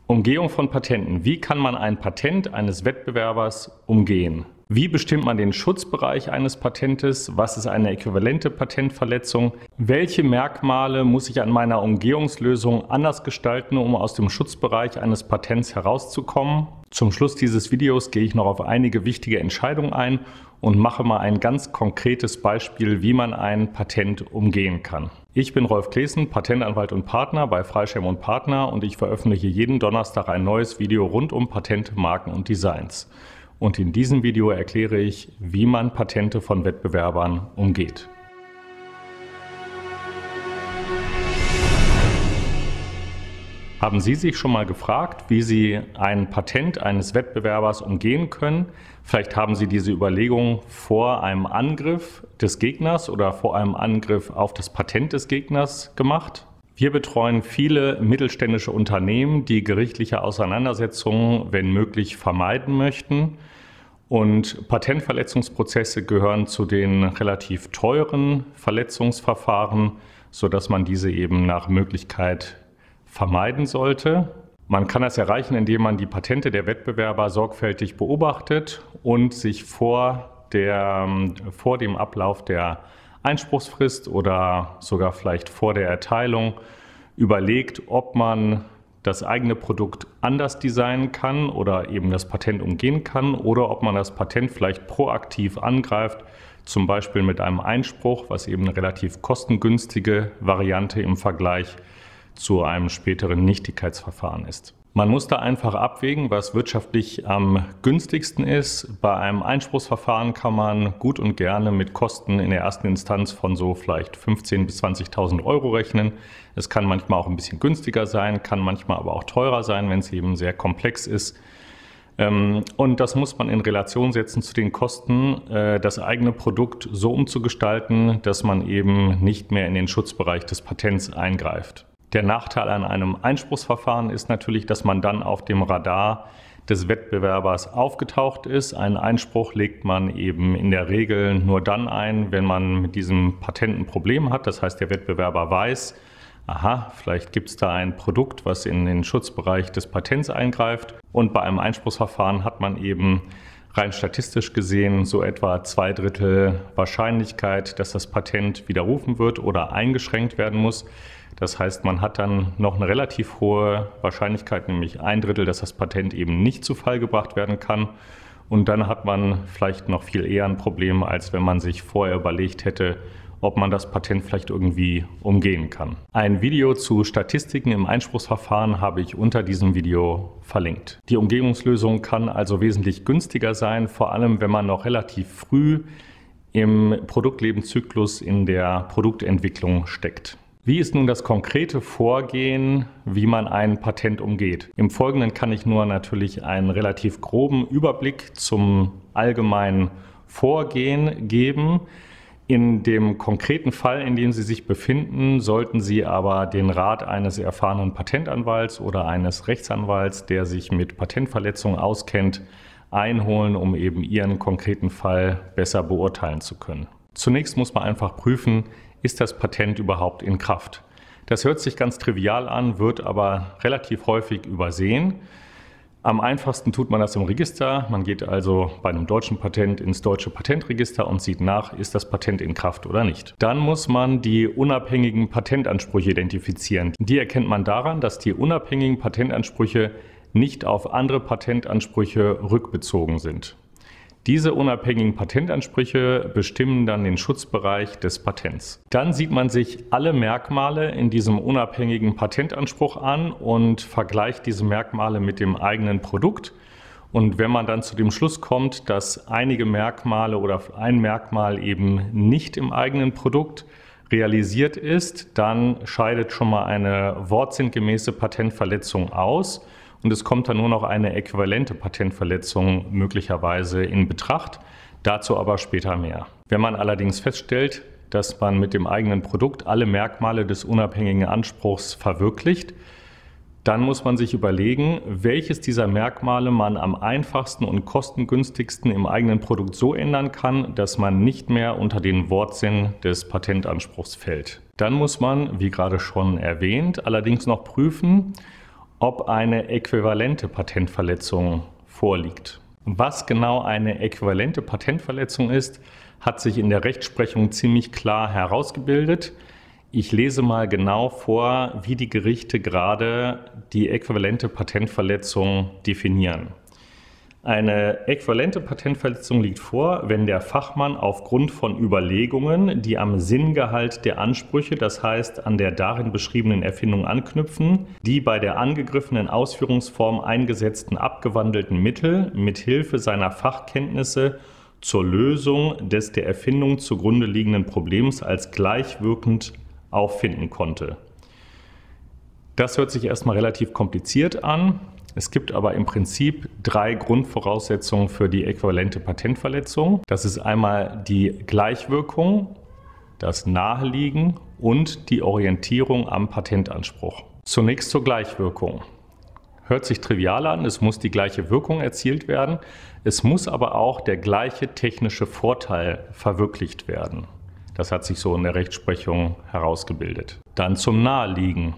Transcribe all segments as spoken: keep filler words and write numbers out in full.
Umgehung von Patenten. Wie kann man ein Patent eines Wettbewerbers umgehen? Wie bestimmt man den Schutzbereich eines Patentes? Was ist eine äquivalente Patentverletzung? Welche Merkmale muss ich an meiner Umgehungslösung anders gestalten, um aus dem Schutzbereich eines Patents herauszukommen? Zum Schluss dieses Videos gehe ich noch auf einige wichtige Entscheidungen ein und mache mal ein ganz konkretes Beispiel, wie man ein Patent umgehen kann. Ich bin Rolf Claessen, Patentanwalt und Partner bei Freischem und Partner und ich veröffentliche jeden Donnerstag ein neues Video rund um Patente, Marken und Designs. Und in diesem Video erkläre ich, wie man Patente von Wettbewerbern umgeht. Haben Sie sich schon mal gefragt, wie Sie ein Patent eines Wettbewerbers umgehen können? Vielleicht haben Sie diese Überlegung vor einem Angriff des Gegners oder vor einem Angriff auf das Patent des Gegners gemacht. Wir betreuen viele mittelständische Unternehmen, die gerichtliche Auseinandersetzungen, wenn möglich, vermeiden möchten. Und Patentverletzungsprozesse gehören zu den relativ teuren Verletzungsverfahren, sodass man diese eben nach Möglichkeit vermeiden sollte. Man kann das erreichen, indem man die Patente der Wettbewerber sorgfältig beobachtet und sich vor, der, vor dem Ablauf der Einspruchsfrist oder sogar vielleicht vor der Erteilung überlegt, ob man das eigene Produkt anders designen kann oder eben das Patent umgehen kann oder ob man das Patent vielleicht proaktiv angreift, zum Beispiel mit einem Einspruch, was eben eine relativ kostengünstige Variante im Vergleich zu einem späteren Nichtigkeitsverfahren ist. Man muss da einfach abwägen, was wirtschaftlich am günstigsten ist. Bei einem Einspruchsverfahren kann man gut und gerne mit Kosten in der ersten Instanz von so vielleicht fünfzehntausend bis zwanzigtausend Euro rechnen. Es kann manchmal auch ein bisschen günstiger sein, kann manchmal aber auch teurer sein, wenn es eben sehr komplex ist. Und das muss man in Relation setzen zu den Kosten, das eigene Produkt so umzugestalten, dass man eben nicht mehr in den Schutzbereich des Patents eingreift. Der Nachteil an einem Einspruchsverfahren ist natürlich, dass man dann auf dem Radar des Wettbewerbers aufgetaucht ist. Einen Einspruch legt man eben in der Regel nur dann ein, wenn man mit diesem Patent ein Problem hat. Das heißt, der Wettbewerber weiß, aha, vielleicht gibt es da ein Produkt, was in den Schutzbereich des Patents eingreift. Und bei einem Einspruchsverfahren hat man eben rein statistisch gesehen so etwa zwei Drittel Wahrscheinlichkeit, dass das Patent widerrufen wird oder eingeschränkt werden muss. Das heißt, man hat dann noch eine relativ hohe Wahrscheinlichkeit, nämlich ein Drittel, dass das Patent eben nicht zu Fall gebracht werden kann. Und dann hat man vielleicht noch viel eher ein Problem, als wenn man sich vorher überlegt hätte, ob man das Patent vielleicht irgendwie umgehen kann. Ein Video zu Statistiken im Einspruchsverfahren habe ich unter diesem Video verlinkt. Die Umgehungslösung kann also wesentlich günstiger sein, vor allem wenn man noch relativ früh im Produktlebenszyklus in der Produktentwicklung steckt. Wie ist nun das konkrete Vorgehen, wie man ein Patent umgeht? Im Folgenden kann ich nur natürlich einen relativ groben Überblick zum allgemeinen Vorgehen geben. In dem konkreten Fall, in dem Sie sich befinden, sollten Sie aber den Rat eines erfahrenen Patentanwalts oder eines Rechtsanwalts, der sich mit Patentverletzungen auskennt, einholen, um eben Ihren konkreten Fall besser beurteilen zu können. Zunächst muss man einfach prüfen, ist das Patent überhaupt in Kraft? Das hört sich ganz trivial an, wird aber relativ häufig übersehen. Am einfachsten tut man das im Register. Man geht also bei einem deutschen Patent ins deutsche Patentregister und sieht nach, ist das Patent in Kraft oder nicht. Dann muss man die unabhängigen Patentansprüche identifizieren. Die erkennt man daran, dass die unabhängigen Patentansprüche nicht auf andere Patentansprüche rückbezogen sind. Diese unabhängigen Patentansprüche bestimmen dann den Schutzbereich des Patents. Dann sieht man sich alle Merkmale in diesem unabhängigen Patentanspruch an und vergleicht diese Merkmale mit dem eigenen Produkt. Und wenn man dann zu dem Schluss kommt, dass einige Merkmale oder ein Merkmal eben nicht im eigenen Produkt realisiert ist, dann scheidet schon mal eine wortsinngemäße Patentverletzung aus. Und es kommt dann nur noch eine äquivalente Patentverletzung möglicherweise in Betracht, dazu aber später mehr. Wenn man allerdings feststellt, dass man mit dem eigenen Produkt alle Merkmale des unabhängigen Anspruchs verwirklicht, dann muss man sich überlegen, welches dieser Merkmale man am einfachsten und kostengünstigsten im eigenen Produkt so ändern kann, dass man nicht mehr unter den Wortsinn des Patentanspruchs fällt. Dann muss man, wie gerade schon erwähnt, allerdings noch prüfen, ob eine äquivalente Patentverletzung vorliegt. Was genau eine äquivalente Patentverletzung ist, hat sich in der Rechtsprechung ziemlich klar herausgebildet. Ich lese mal genau vor, wie die Gerichte gerade die äquivalente Patentverletzung definieren. Eine äquivalente Patentverletzung liegt vor, wenn der Fachmann aufgrund von Überlegungen, die am Sinngehalt der Ansprüche, das heißt an der darin beschriebenen Erfindung anknüpfen, die bei der angegriffenen Ausführungsform eingesetzten abgewandelten Mittel mit Hilfe seiner Fachkenntnisse zur Lösung des der Erfindung zugrunde liegenden Problems als gleichwirkend auffinden konnte. Das hört sich erstmal relativ kompliziert an. Es gibt aber im Prinzip drei Grundvoraussetzungen für die äquivalente Patentverletzung. Das ist einmal die Gleichwirkung, das Naheliegen und die Orientierung am Patentanspruch. Zunächst zur Gleichwirkung. Hört sich trivial an, es muss die gleiche Wirkung erzielt werden, es muss aber auch der gleiche technische Vorteil verwirklicht werden. Das hat sich so in der Rechtsprechung herausgebildet. Dann zum Naheliegen.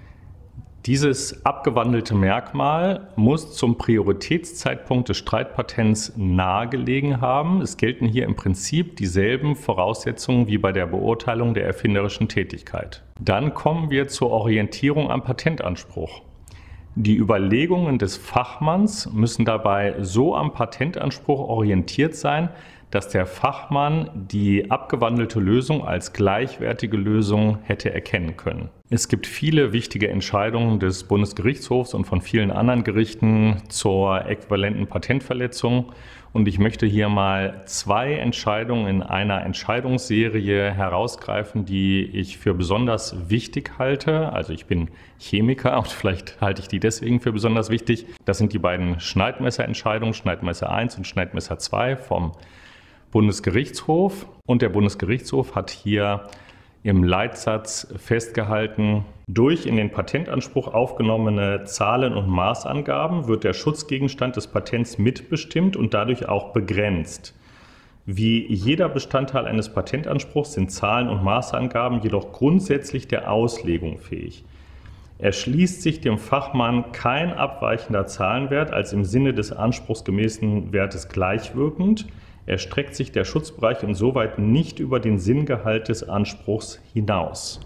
Dieses abgewandelte Merkmal muss zum Prioritätszeitpunkt des Streitpatents nahegelegen haben. Es gelten hier im Prinzip dieselben Voraussetzungen wie bei der Beurteilung der erfinderischen Tätigkeit. Dann kommen wir zur Orientierung am Patentanspruch. Die Überlegungen des Fachmanns müssen dabei so am Patentanspruch orientiert sein, dass der Fachmann die abgewandelte Lösung als gleichwertige Lösung hätte erkennen können. Es gibt viele wichtige Entscheidungen des Bundesgerichtshofs und von vielen anderen Gerichten zur äquivalenten Patentverletzung. Und ich möchte hier mal zwei Entscheidungen in einer Entscheidungsserie herausgreifen, die ich für besonders wichtig halte. Also ich bin Chemiker und vielleicht halte ich die deswegen für besonders wichtig. Das sind die beiden Schneidmesserentscheidungen, Schneidmesser eins und Schneidmesser zwei vom Bundesgerichtshof. Und der Bundesgerichtshof hat hier im Leitsatz festgehalten, durch in den Patentanspruch aufgenommene Zahlen- und Maßangaben wird der Schutzgegenstand des Patents mitbestimmt und dadurch auch begrenzt. Wie jeder Bestandteil eines Patentanspruchs sind Zahlen- und Maßangaben jedoch grundsätzlich der Auslegung fähig. Erschließt sich dem Fachmann kein abweichender Zahlenwert als im Sinne des anspruchsgemäßen Wertes gleichwirkend, erstreckt sich der Schutzbereich insoweit nicht über den Sinngehalt des Anspruchs hinaus.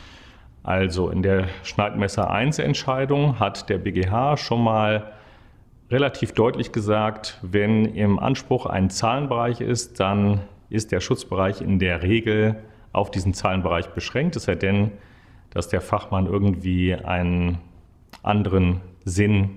Also in der Schneidmesser eins Entscheidung hat der B G H schon mal relativ deutlich gesagt, wenn im Anspruch ein Zahlenbereich ist, dann ist der Schutzbereich in der Regel auf diesen Zahlenbereich beschränkt, es sei denn, dass der Fachmann irgendwie einen anderen Sinn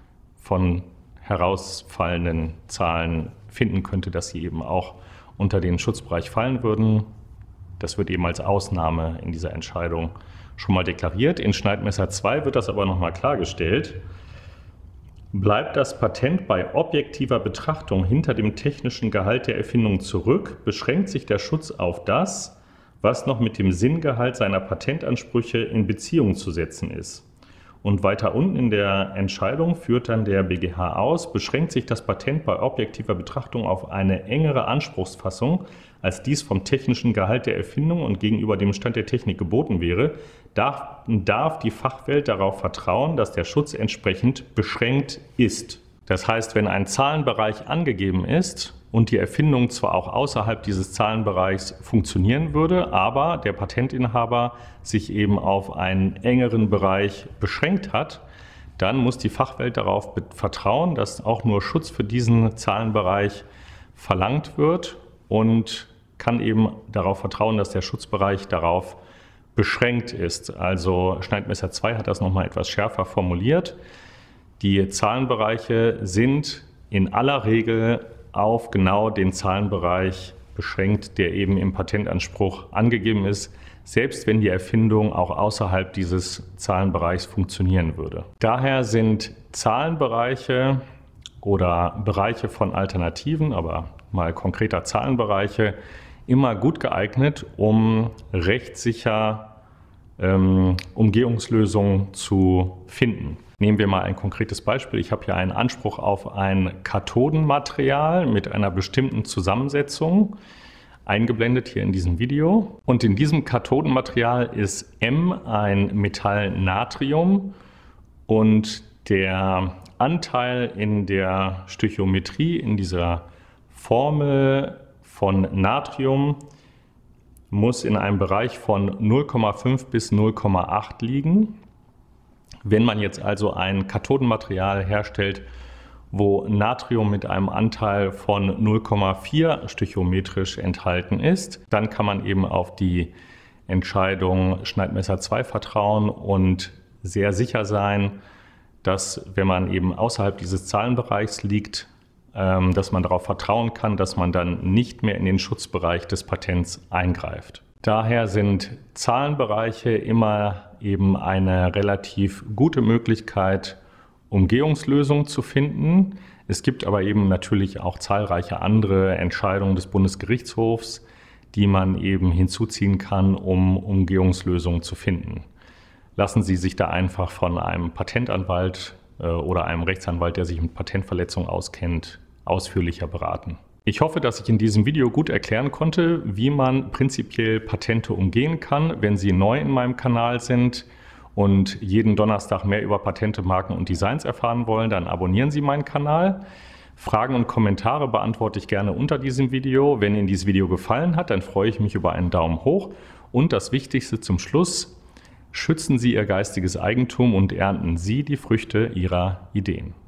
von herausfallenden Zahlen finden könnte, dass sie eben auch unter den Schutzbereich fallen würden. Das wird eben als Ausnahme in dieser Entscheidung schon mal deklariert. In Schneidmesser zwei wird das aber nochmal klargestellt. Bleibt das Patent bei objektiver Betrachtung hinter dem technischen Gehalt der Erfindung zurück, beschränkt sich der Schutz auf das, was noch mit dem Sinngehalt seiner Patentansprüche in Beziehung zu setzen ist. Und weiter unten in der Entscheidung führt dann der B G H aus, beschränkt sich das Patent bei objektiver Betrachtung auf eine engere Anspruchsfassung, als dies vom technischen Gehalt der Erfindung und gegenüber dem Stand der Technik geboten wäre, darf, darf die Fachwelt darauf vertrauen, dass der Schutz entsprechend beschränkt ist. Das heißt, wenn ein Zahlenbereich angegeben ist und die Erfindung zwar auch außerhalb dieses Zahlenbereichs funktionieren würde, aber der Patentinhaber sich eben auf einen engeren Bereich beschränkt hat, dann muss die Fachwelt darauf vertrauen, dass auch nur Schutz für diesen Zahlenbereich verlangt wird und kann eben darauf vertrauen, dass der Schutzbereich darauf beschränkt ist. Also Schneidmesser zwei hat das nochmal etwas schärfer formuliert. Die Zahlenbereiche sind in aller Regel auf genau den Zahlenbereich beschränkt, der eben im Patentanspruch angegeben ist, selbst wenn die Erfindung auch außerhalb dieses Zahlenbereichs funktionieren würde. Daher sind Zahlenbereiche oder Bereiche von Alternativen, aber mal konkreter Zahlenbereiche, immer gut geeignet, um rechtssicher ähm, Umgehungslösungen zu finden. Nehmen wir mal ein konkretes Beispiel. Ich habe hier einen Anspruch auf ein Kathodenmaterial mit einer bestimmten Zusammensetzung, eingeblendet hier in diesem Video. Und in diesem Kathodenmaterial ist M ein Metall Natrium Und der Anteil in der Stöchiometrie, in dieser Formel von Natrium, muss in einem Bereich von null Komma fünf bis null Komma acht liegen. Wenn man jetzt also ein Kathodenmaterial herstellt, wo Natrium mit einem Anteil von null Komma vier stöchiometrisch enthalten ist, dann kann man eben auf die Entscheidung Schneidmesser zwei vertrauen und sehr sicher sein, dass, wenn man eben außerhalb dieses Zahlenbereichs liegt, ähm, dass man darauf vertrauen kann, dass man dann nicht mehr in den Schutzbereich des Patents eingreift. Daher sind Zahlenbereiche immer eben eine relativ gute Möglichkeit, Umgehungslösungen zu finden. Es gibt aber eben natürlich auch zahlreiche andere Entscheidungen des Bundesgerichtshofs, die man eben hinzuziehen kann, um Umgehungslösungen zu finden. Lassen Sie sich da einfach von einem Patentanwalt äh, oder einem Rechtsanwalt, der sich mit Patentverletzungen auskennt, ausführlicher beraten. Ich hoffe, dass ich in diesem Video gut erklären konnte, wie man prinzipiell Patente umgehen kann. Wenn Sie neu in meinem Kanal sind und jeden Donnerstag mehr über Patente, Marken und Designs erfahren wollen, dann abonnieren Sie meinen Kanal. Fragen und Kommentare beantworte ich gerne unter diesem Video. Wenn Ihnen dieses Video gefallen hat, dann freue ich mich über einen Daumen hoch. Und das Wichtigste zum Schluss: Schützen Sie Ihr geistiges Eigentum und ernten Sie die Früchte Ihrer Ideen.